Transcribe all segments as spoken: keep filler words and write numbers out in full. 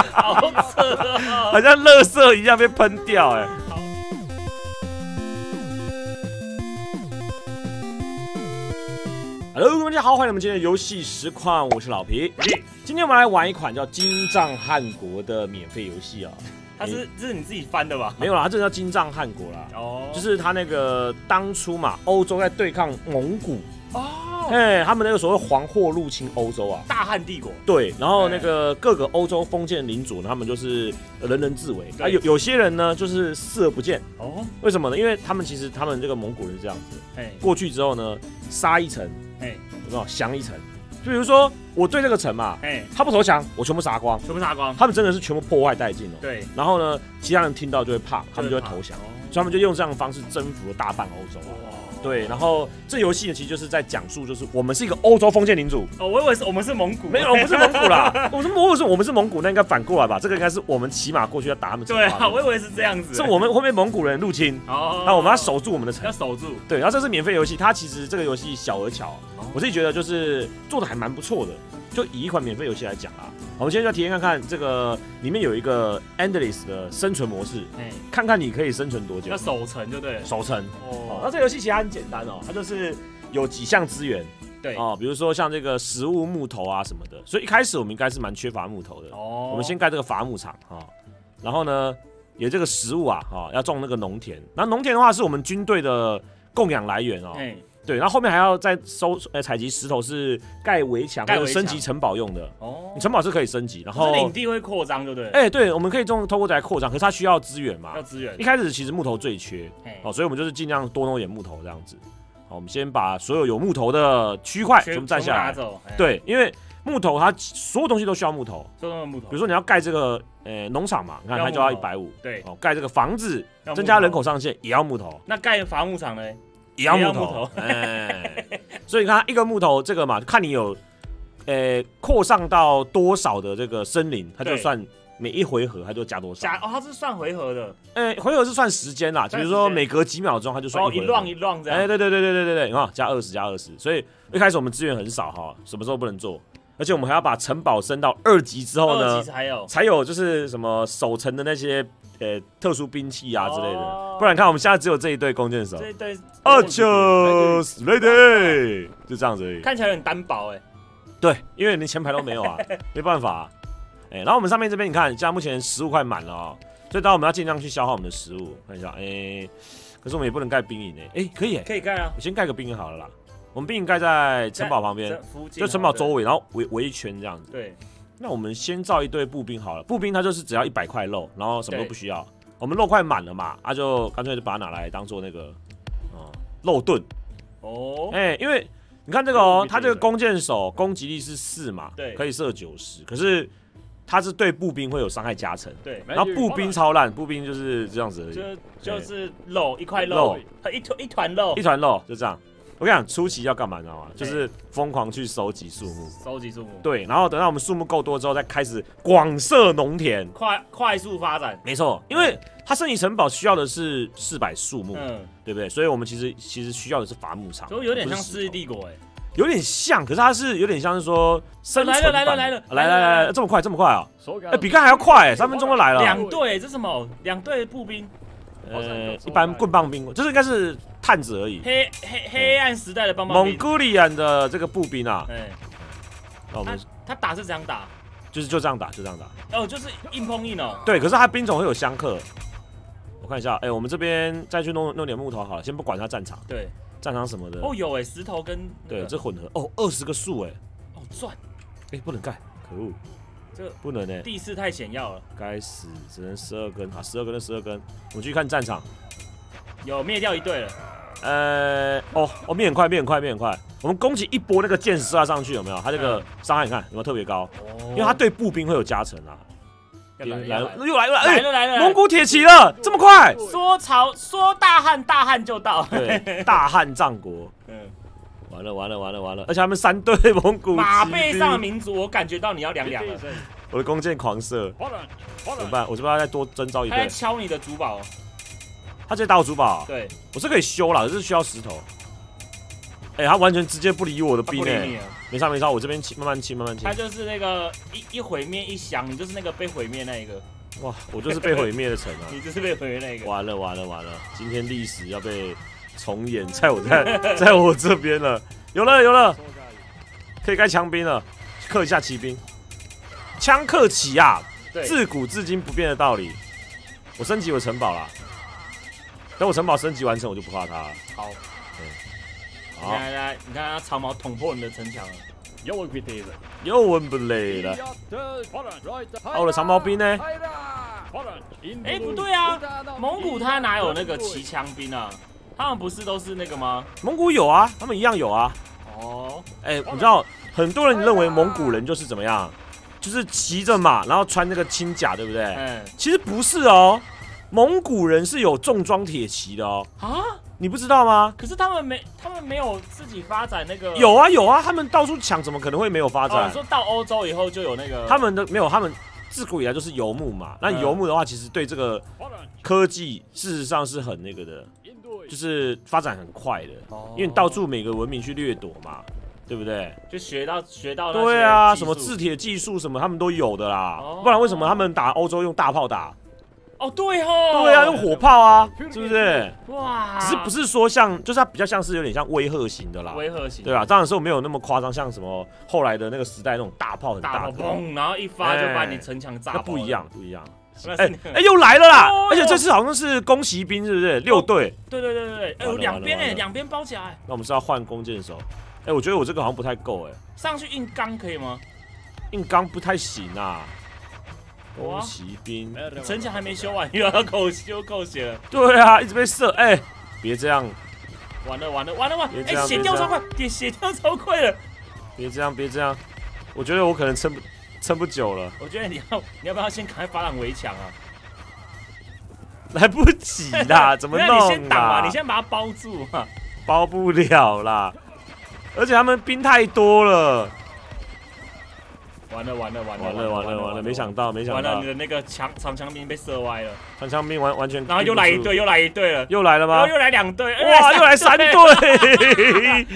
好扯哦， 好像垃圾一样被喷掉哎、欸。Hello， 大家好，欢迎我们今天的游戏实况，我是老皮。今天我们来玩一款叫《金帐汗国》的免费游戏啊。 它是这是你自己翻的吧？ 没有啦，这叫金帐汗国啦。哦，就是他那个当初嘛，欧洲在对抗蒙古。哦，哎，他们那个所谓黄祸入侵欧洲啊， 大汉帝国。 对，然后那个各个欧洲封建领主呢，他们就是人人自危。啊，有有些人呢，就是视而不见。哦，为什么呢？因为他们其实他们这个蒙古人是这样子，哎，过去之后呢，杀一城，哎，有没有降一城？就比如说我对这个城嘛，哎，他不投降，我全部杀光， 全部杀光。 他们真的是全部破坏殆尽哦。 对， 然后呢，其他人听到就会怕，他们就会投降，所以他们就用这样的方式征服了大半欧洲。对，然后这游戏呢，其实就是在讲述，就是我们是一个欧洲封建领主。 哦，我以为是我们是蒙古， 没有，我们是蒙古啦。我们是，如果是我们是蒙古，那应该反过来吧？这个应该是我们骑马过去要打他们。 对啊，我以为是这样子。 是我们后面蒙古人入侵，哦，那我们要守住我们的城， 要守住。 对，然后这是免费游戏，它其实这个游戏小而巧，我自己觉得就是做的还蛮不错的。就以一款免费游戏来讲啊，我们现在就体验看看这个里面有一个 endless 的生存模式，哎，看看你可以生存多久。 要守城就对了， 守城。哦，那这个游戏其实很简单哦，它就是有几项资源，对哦，比如说像这个食物、木头啊什么的，所以一开始我们应该是蛮缺乏木头的。哦，我们先盖这个伐木场哈，然后呢有这个食物啊哈，要种那个农田，那农田的话是我们军队的供养来源哦。对，然后后面还要再收呃采集石头，是盖围墙或者升级城堡用的。哦，你城堡是可以升级，然后领地会扩张，对不对？ 哎，对，我们可以用透过这来扩张，可是它需要资源嘛， 要资源。 一开始其实木头最缺，哦，所以我们就是尽量多弄一点木头这样子。好，我们先把所有有木头的区块全部占下来。 走对，因为木头它所有东西都需要木头， 所有木头。 比如说你要盖这个呃农场嘛，你看它就要一百五。 对， 哦，盖这个房子增加人口上限也要木头。 那盖伐木场呢？ 也要木头，哎，所以你看一个木头这个嘛，看你有，呃，扩上到多少的这个森林，它就算每一回合它就加多少。 加哦，它是算回合的， 哎，回合是算时间啦，比如说每隔几秒钟它就算一回合。 哦，一浪一浪这样。 哎，对对对对对对对，你看加二十加二十，所以一开始我们资源很少哈，什么时候不能做？而且我们还要把城堡升到二级之后呢， 才有才有就是什么守城的那些呃特殊兵器啊之类的，哦，不然看我们现在只有这一队弓箭手， 这一队 Archers ready， 就这样子而已， 看起来很单薄哎， 对，因为连前排都没有啊，没办法，啊，哎，然后我们上面这边你看，现在目前食物快满了哦，所以当然我们要尽量去消耗我们的食物，看一下，哎，可是我们也不能盖兵营哎，哎，可以哎， 可以盖啊， 我先盖个兵营好了啦。我们兵营盖在城堡旁边，就城堡周围，然后围围一圈这样子。对，那我们先造一队步兵好了。步兵它就是只要一百块肉，然后什么都不需要。我们肉快满了嘛，啊就干脆就把它拿来当做那个，哦，肉盾。哦，哎，欸，因为你看这个哦，它这个弓箭手攻击力是四嘛，对，可以射九十，可是它是对步兵会有伤害加成。对，然后步兵超烂，步兵就是这样子而已， 就就是肉一块肉，一团一团肉， 一团肉就这样。我跟你讲，初期要干嘛，你知道吗？就是疯狂去收集树木， 收集树木。对， 然后等到我们树木够多之后，再开始广设农田， 快快速发展。 没错，因为它升级城堡需要的是四百树木，嗯，对不对？所以我们其实其实需要的是伐木场， 所以有点像世纪帝国哎， 有点像，可是它是有点像是说生存版。 来了来了来了来来来来，这么快这么快啊！哎，比刚还要快哎，三分钟就来了。 两队，这是什么？两队步兵。 呃，一般棍棒兵，就是应该是探子而已。 黑黑黑暗时代的棒棒兵， 蒙古里安的这个步兵啊，哎， 那我们他打是怎样打？ 就是就这样打，就这样打。 哦，就是硬碰硬哦。 对，可是他兵种会有相克。我看一下，哎，我们这边再去弄弄点木头好了，先不管他战场。对，战场什么的。 哦，有哎，石头跟对，这混合哦，二十个树哎， 哦赚， 哎不能盖，可恶。 这不能呢，欸， 地势太险要了。 该死，只能十二根，好，十二根的十二根。我们去看战场， 有灭掉一队了。 呃，哦，哦，灭很快，灭很快，灭很快。我们攻击一波那个箭射上去，有没有？它这个伤害你看有没有特别高？哦，因为它对步兵会有加成啊。来了，又来又来， 来了来了， 蒙古铁骑了，这么快？ 说朝说大汉，大汉就到。 对，大汉战国。嗯。完了完了完了完了！而且他们三队蒙古马背上的民族，我感觉到你要凉凉了。 我的弓箭狂射，怎么办？我是不是要再多征召一队？ 他在敲你的主堡， 他直接打我主堡。 对， 我是可以修啦，只是需要石头。 哎，他完全直接不理我的兵哎， 没差没差，我这边清慢慢清慢慢清。 他就是那个一一毁灭一降，你就是那个被毁灭那一个。 哇，我就是被毁灭的城啊！ 你就是被毁灭那个。 完了完了完了，今天历史要被重演，在我在在我这边了。有了有了，可以该枪兵了，克一下骑兵。枪克骑啊，自古至今不变的道理。我升级我城堡啦，等我城堡升级完成，我就不怕他了。 好，对，好，来来，你看他长矛捅破你的城墙了。又温不累了， 又温不累了。啊，我的长矛兵呢？ 哎，不对啊，蒙古他哪有那个骑枪兵啊？他们不是都是那个吗？ 蒙古有啊，他们一样有啊。 哦， 哎，你知道很多人认为蒙古人就是怎么样？就是骑着马，然后穿那个轻甲，对不对？嗯，其实不是哦，蒙古人是有重装铁骑的哦。啊？你不知道吗？ 可是他们没，他们没有自己发展那个。 有啊有啊，他们到处抢，怎么可能会没有发展？ 哦，你说到欧洲以后就有那个。 他们的没有，他们自古以来就是游牧嘛。那游牧的话，其实对这个科技事实上是很那个的，就是发展很快的。哦。因为你到处每个文明去掠夺嘛，对不对？ 就学到学到。 对啊，什么制铁技术什么，他们都有的啦。哦。不然为什么他们打欧洲用大炮打？ 哦，对哦， 对啊，用火炮啊，是不是？哇，只是不是说像，就是它比较像是有点像威吓型的啦， 威吓型， 对啊，当然说没有那么夸张，像什么后来的那个时代那种大炮很大， 砰，然后一发就把你城墙炸爆。 那不一样，不一样。哎哎，又来了啦！而且这次好像是攻骑兵，是不是？六队。 对对对对对，哎，两边哎，两边包起来。 那我们是要换弓箭手。哎，我觉得我这个好像不太够哎。 上去硬刚可以吗？ 硬刚不太行啊。攻骑兵， 城墙还没修完，又要扣修扣血了。 对啊，一直被射，哎、欸，别这样， 完了完了完了完了，哎、欸，血掉超快，血血掉超快了。 别这样别这样，我觉得我可能撑不撑不久了。 我觉得你要你要不要先赶快发展围墙啊？ 来不及啦，怎么弄啊？ 你先挡嘛，你先把它包住嘛。 包不了啦，而且他们兵太多了。 完了完了完了完了完了完了！没想到没想到， 完了你的那个长长枪兵被射歪了， 长枪兵完完全， 然后又来一队，又来一队了， 又来了吗？ 又来两队， 哇，又来三队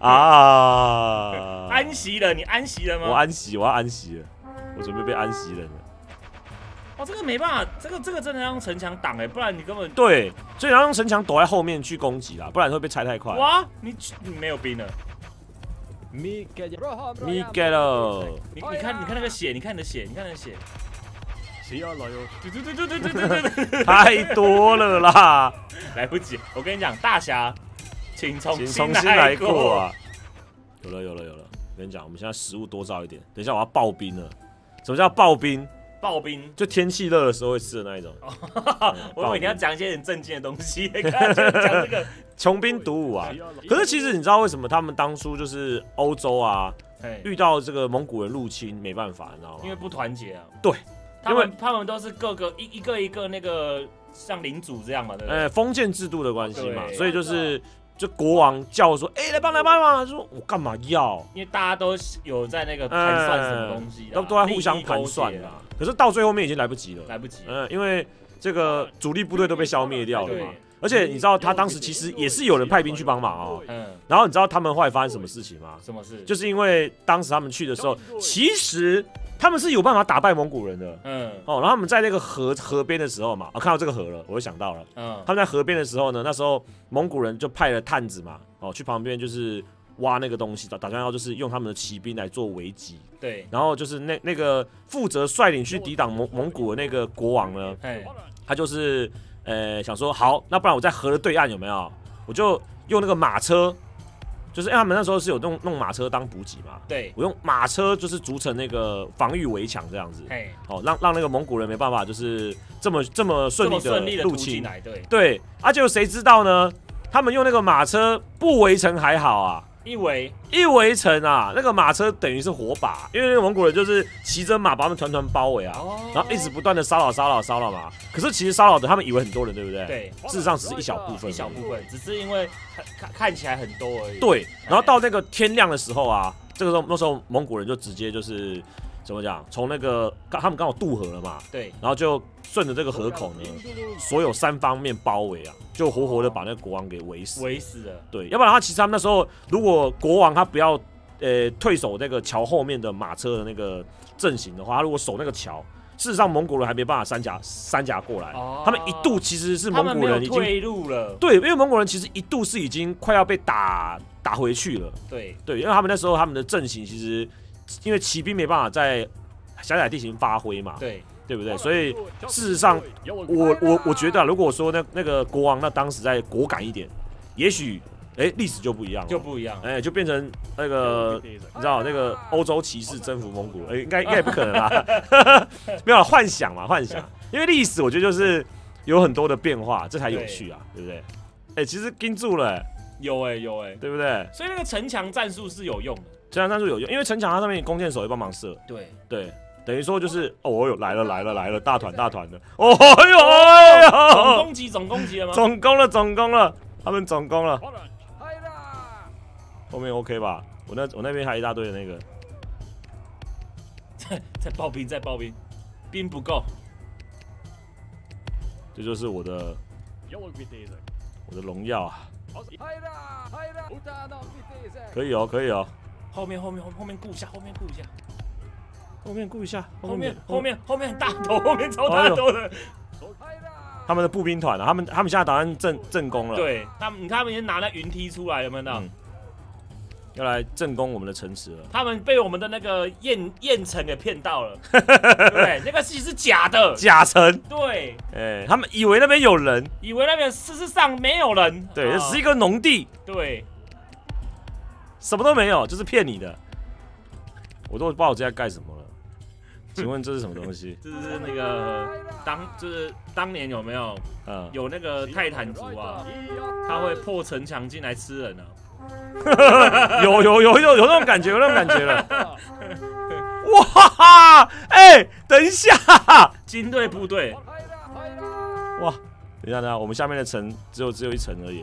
啊！ 安息了，你安息了吗？ 我安息，我要安息了，我准备被安息了。 哦，这个没办法，这个这个真的要用城墙挡哎，不然你根本对，所以要用城墙躲在后面去攻击啦，不然会被拆太快。 哇，你你没有兵了。 米盖了， 你你看你看那个血，你看你的血，你看那个血，血要来哟！对对对对对对对对， 太多了啦， 来不及。我跟你讲，大侠，请重请重新来过啊！有了有了有了，我跟你讲，我们现在食物多造一点。等一下我要刨冰了。什么叫刨冰？ 刨冰就天气热的时候会吃的那一种。 我以为你要讲一些很正经的东西，讲这个。 穷兵黩武啊！可是其实你知道为什么他们当初就是欧洲啊，遇到这个蒙古人入侵没办法，你知道吗？ 因为不团结啊。 对， 他们他们都是各个一一个一个那个像领主这样嘛，对不对？ 呃，封建制度的关系嘛，所以就是就国王叫说，哎，来帮来帮忙，说我干嘛要？ 因为大家都有在那个盘算什么东西， 都都在互相盘算的。可是到最后面已经来不及了， 来不及。 嗯，因为这个主力部队都被消灭掉了嘛。而且你知道他当时其实也是有人派兵去帮忙哦，嗯，然后你知道他们后来发生什么事情吗？ 什么事？ 就是因为当时他们去的时候，其实他们是有办法打败蒙古人的，嗯，哦，然后他们在那个河河边的时候嘛，我、哦、看到这个河了，我就想到了，嗯，他们在河边的时候呢，那时候蒙古人就派了探子嘛，哦，去旁边就是挖那个东西，打打算要就是用他们的骑兵来做围击， 对， 然后就是那那个负责率领去抵挡蒙蒙古的那个国王呢，他就是。呃，想说好，那不然我在河的对岸有没有？我就用那个马车，就是因为他们那时候是有弄弄马车当补给嘛。 对， 我用马车就是筑成那个防御围墙这样子。嘿，哦，让让那个蒙古人没办法就是这么这么顺利的入侵。 对对，啊，结果谁知道呢？他们用那个马车不围城还好啊。 一围一围城啊，那个马车等于是火把，因为那个蒙古人就是骑着马把他们团团包围啊，哦、然后一直不断的骚扰骚扰骚扰嘛。可是其实骚扰的他们以为很多人，对不对？ 对， 事实上只是一小部分， 一小部分，只是因为看看起来很多而已。 对，然后到那个天亮的时候啊，这个时候那时候蒙古人就直接就是怎么讲？从那个他们刚好渡河了嘛， 对， 然后就顺着这个河口呢，所有三方面包围啊，就活活的把那个国王给围死， 围死了。 对，要不然他其实他们那时候，如果国王他不要呃退守那个桥后面的马车的那个阵型的话，他如果守那个桥，事实上蒙古人还没办法三甲三甲过来，哦、他们一度其实是蒙古人已经退路了， 对，因为蒙古人其实一度是已经快要被打打回去了， 对对，因为他们那时候他们的阵型其实。因为骑兵没办法在狭窄地形发挥嘛， 对对不对？所以事实上，我我我觉得、啊，如果说那那个国王那当时再果敢一点，也许哎历史就不一样了， 就不一样， 哎就变成那个你知道那个欧洲骑士征服蒙古，哎应该应该也不可能啦，没有幻想嘛幻想，因为历史我觉得就是有很多的变化，这才有趣啊，对不对？哎其实盯住了、欸， 有哎、欸、有哎、欸， 对不对？ 所以那个城墙战术是有用的。 城墙战术有用，因为城墙它上面弓箭手会帮忙射。 对对，等于说就是哦，我有来了来了来了，大团大团的，哦呦哎呦， 总攻击总攻击了吗？ 总攻了总攻了，他们总攻了。后面 OK 吧？我那我那边还一大堆的那个， 在在爆兵在爆兵，兵不够。 这就是我的我的荣耀啊！可以哦，可以哦。 后面后面后面顾一下，后面顾一下， 后面顾一下， 后面后面后面很大头，后面超大头的。 他们的步兵团啊，他们他们现在打算正正攻了。 对，他们你看他们已经拿那云梯出来，有没有到？ 嗯要来正攻我们的城池了。 他们被我们的那个燕燕城给骗到了，对，那个其实是假的， 假城。 对， 哎、欸，他们以为那边有人， 以为那边事实上没有人， 对，这、哦、是一个农地， 对， 什么都没有，就是骗你的。我都不知道我这在干什么了。请问这是什么东西？ 这是那个当就是当年有没有？嗯，有那个泰坦族啊，他会破城墙进来吃人啊。 有有有有有那种感觉，有那种感觉了。哇，哎、欸，等一下， 军队部队， 哇，等一下，等一下，我们下面的城只有只有一层而已。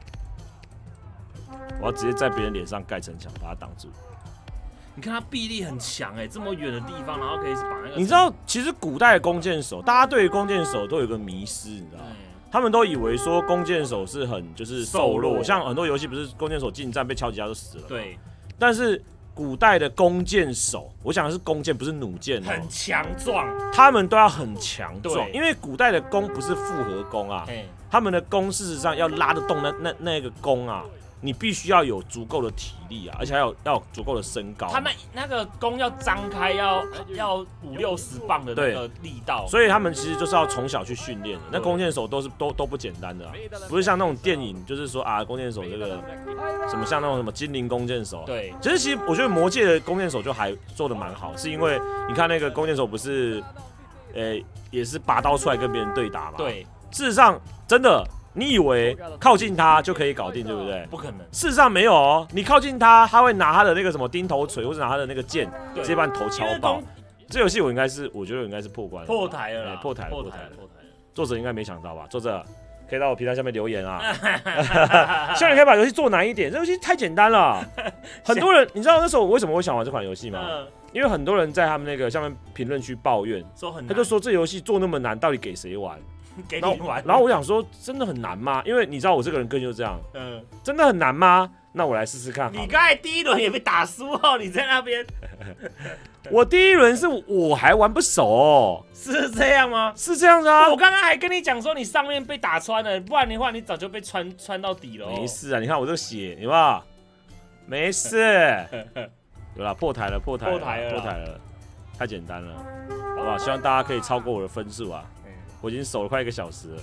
我要直接在别人脸上盖城墙，把它挡住。 你看他臂力很强哎、欸，这么远的地方，然后可以把那个…… 你知道，其实古代的弓箭手，大家对于弓箭手都有一个迷思，你知道吗？他们都以为说弓箭手是很就是瘦弱，像很多游戏不是弓箭手近战被敲几下就死了。 对， 但是古代的弓箭手，我讲的是弓箭，不是弩箭、喔， 很强壮， 他们都要很强壮，因为古代的弓不是复合弓啊，他们的弓事实上要拉得动那那那个弓啊。你必须要有足够的体力啊，而且还有要有足够的身高。 他那那个弓要张开，要要五六十磅的那个力道， 所以他们其实就是要从小去训练的。那弓箭手都是都都不简单的、啊，不是像那种电影，就是说啊，弓箭手这个什么像那种什么精灵弓箭手、啊。 对， 其实其实我觉得魔界的弓箭手就还做得蛮好，是因为你看那个弓箭手不是，呃、欸，也是拔刀出来跟别人对打嘛。 对， 事实上真的。你以为靠近他就可以搞定，对不对？ 不可能， 事实上没有哦。你靠近他，他会拿他的那个什么钉头锤，或者拿他的那个剑，直接把你头敲爆。这游戏我应该是，我觉得我应该是破关了， 破台了， 破台了， 破台了， 破台了。作者应该没想到吧？作者可以到我频道下面留言啊，希望你可以把游戏做难一点。这游戏太简单了，很多人你知道那时候我为什么会想玩这款游戏吗？因为很多人在他们那个下面评论区抱怨，他就说这游戏做那么难，到底给谁玩？ 给你玩， 然后我想说，真的很难吗？因为你知道我这个人个性就这样，嗯，真的很难吗？那我来试试看。 你刚才第一轮也被打输哦，你在那边。 我第一轮是我还玩不熟、哦， 是这样吗？ 是这样子啊。 我刚刚还跟你讲说你上面被打穿了，不然的话你早就被穿穿到底了、哦。 没事啊，你看我这个血，有没有？没事。有啦，破台了，破台了， 破台了， 破台了，太简单了，好不好？希望大家可以超过我的分数啊。我已经守了快一个小时了，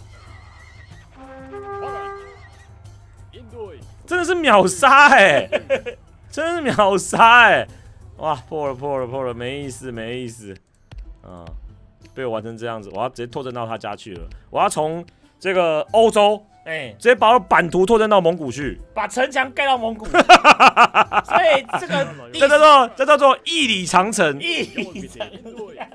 真的是秒杀哎、欸，真的是秒杀哎、欸！哇，破了破了破了，没意思没意思，啊、嗯，被我玩成这样子，我要直接拓展到他家去了，我要从这个欧洲，哎、欸，直接把我版图拓展到蒙古去， 把城墙盖到蒙古，所以这个这叫做这叫做一里长城， 一里长城。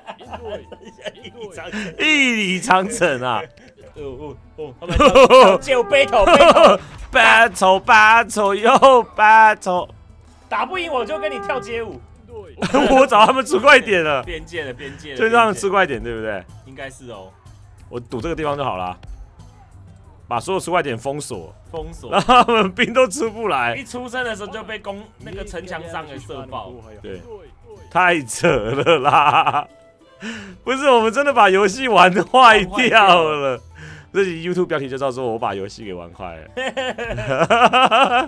一里长城啊！ 哦哦哦！就 battle battle battle battle 又 battle， 打不赢我就跟你跳街舞。 我找他们出快点了， 边界了，边界了， 就让他们出快点，对不对？ 应该是哦。 我堵这个地方就好了，把所有出快点封锁， 封锁， 然后他们兵都出不来。 一出生的时候就被攻那个城墙上给射爆， 对，太扯了啦！不是，我们真的把游戏玩坏掉了。这集 YouTube 标题就叫做“我把游戏给玩坏了”。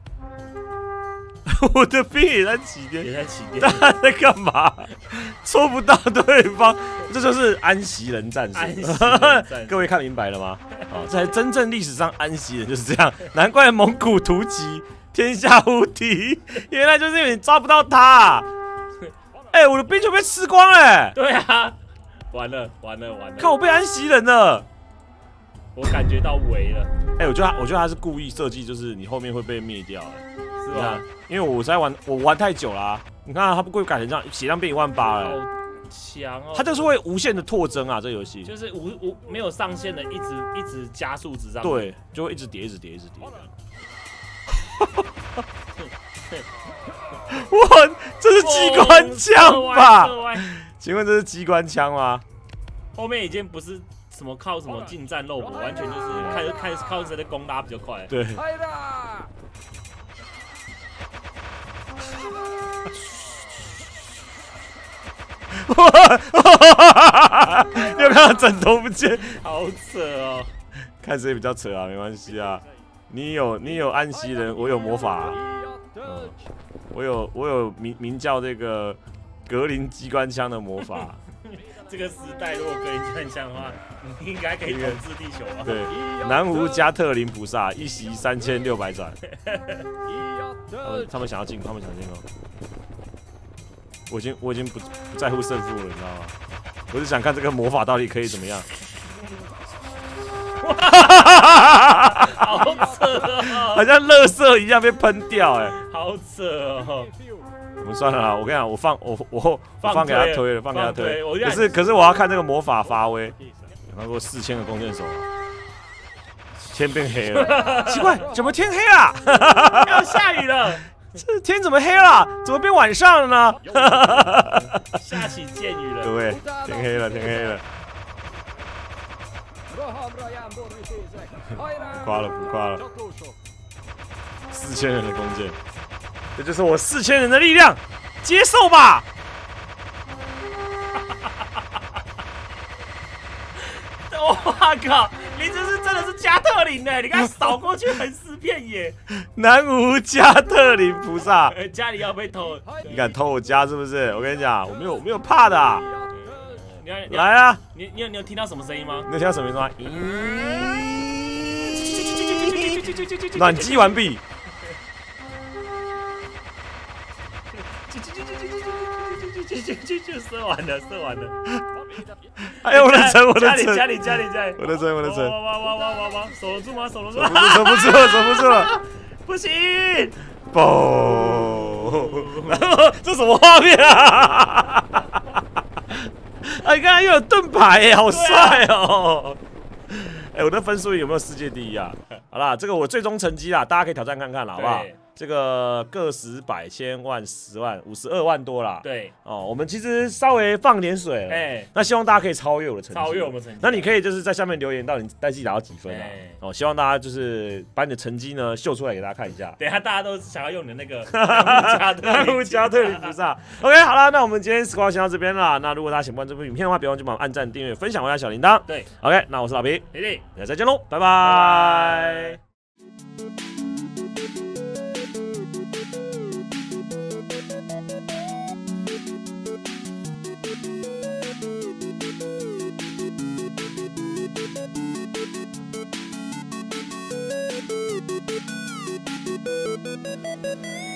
我的兵也在起电， 也在起电， 大家在干嘛？戳不到对方，这就是安息人战术。 安息人战术各位看明白了吗？哦，这才真正历史上安息人就是这样，难怪蒙古突骑天下无敌，原来就是因为你抓不到他。哎、欸，我的兵就被吃光了、欸。 对啊，完了完了完了！ 看我被安息人了， 我感觉到围了。 哎、欸，我觉得他，我觉得他是故意设计，就是你后面会被灭掉、欸。 是吧？ 因为我在玩，我玩太久啦、啊。你看、啊、他不会改成这样，血量变一万八了。 好强哦！ 他就是会无限的拓增啊，这游戏就是无无没有上限的，一直一直加速值上。 对，就会一直叠，一直叠，一直叠。哇，这是机关枪吧？请问这是机关枪吗？ 后面已经不是什么靠什么近战肉搏，完全就是开始开始靠谁的攻拉比较快。 对。你有看到枕头不见？ 好扯哦！ 看谁比较扯啊，没关系啊。你有你有安息人，我有魔法、啊嗯，我有我有名名叫这个格林机关枪的魔法。 这个时代如果格林机关枪的话，你应该可以统治地球吧？ 对，南无加特林菩萨，一袭三千六百转。他们他们想要进，他们想进哦。我已经我已经不不在乎胜负了，你知道吗？我是想看这个魔法到底可以怎么样。 好扯哦！ 好像垃圾一样被喷掉，哎， 好扯哦！ 我们算了啦，我跟你讲，我放我我我放给他推了，放给他推。可是可是我要看这个魔法发威。有看过四千个弓箭手，天变黑了，奇怪，怎么天黑了？ 要下雨了。 这天怎么黑了？怎么变晚上了呢？ 下起箭雨了。 对，天黑了，天黑了。不夸了，不夸了。四千人的弓箭，这就是我四千人的力量，接受吧。 我靠！你这是真的是加特林呢？你看扫过去横尸遍野。 南无加特林菩萨， 家里要被偷， 你敢偷我家是不是？我跟你讲，我没有我没有怕的、啊。 你来啊！ 你你有你有听到什么声音吗？ 你有听到什么声音吗？暖机完毕。 就射完了，射完了。 哎呦，我的城，我的城， 家里家里家里， 我的城，我的城。 哇哇哇哇哇哇！守得住吗？守得住？ 守不住，守不住了，守不住了。 不行！ 嘣！这什么画面啊？哎，刚才又有盾牌哎，好帅哦！哎，我的分数有没有世界第一啊？好啦，这个我最终成绩啦，大家可以挑战看看啦，好不好？这个个十百千万十万五十二万多啦。 对哦，我们其实稍微放点水了。哎、欸，那希望大家可以超越我的成绩。 超越我们成绩。 那你可以就是在下面留言到你带自己打到几分啊？欸、哦，希望大家就是把你的成绩呢秀出来给大家看一下。 等一下大家都想要用你的那个南无加特林菩萨。OK， 好了，那我们今天实况先到这边啦。那如果大家喜欢这部影片的话，别忘记帮我按赞、订阅、分享，按下小铃铛。 对 ，OK， 那我是老皮， 嘿嘿， 大家再见喽，拜拜。Thank you.